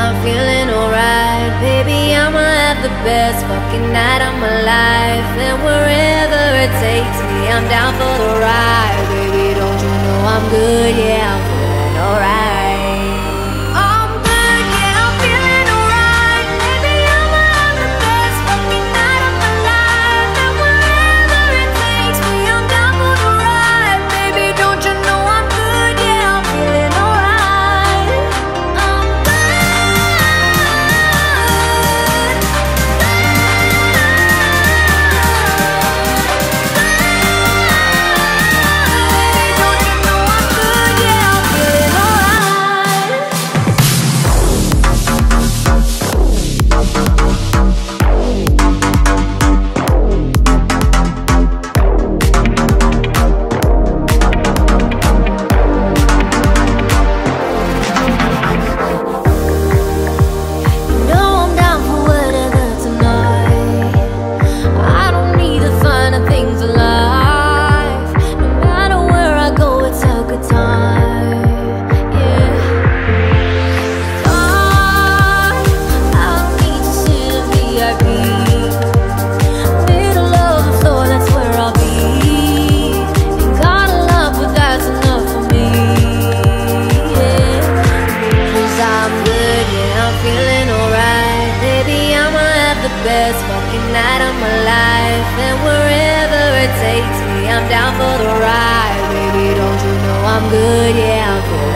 I'm feeling alright. Baby, I'ma have the best fucking night of my life. And wherever it takes me, I'm down for the ride. Baby, don't you know I'm good? Yeah, I'm feeling alright. I'm good, yeah, I'm feeling alright. Baby, I'ma have the best fucking night of my life. And wherever it takes me, I'm down for the ride. Baby, don't you know I'm good? Yeah, I'm feeling alright. I'm best fucking night of my life. And wherever it takes me, I'm down for the ride. Baby, don't you know I'm good? Yeah, I'm good.